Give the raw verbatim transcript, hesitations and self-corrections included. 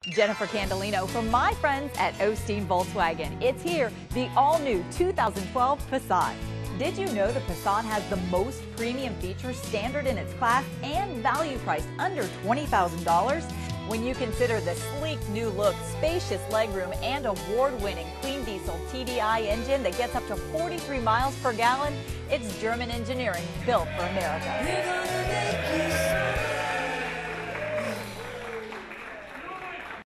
Jennifer Candolino from my friends at Osteen Volkswagen. It's here, the all-new two thousand twelve Passat. Did you know the Passat has the most premium features standard in its class and value priced under twenty thousand dollars? When you consider the sleek new look, spacious legroom, and award-winning clean diesel T D I engine that gets up to forty-three miles per gallon, it's German engineering built for America.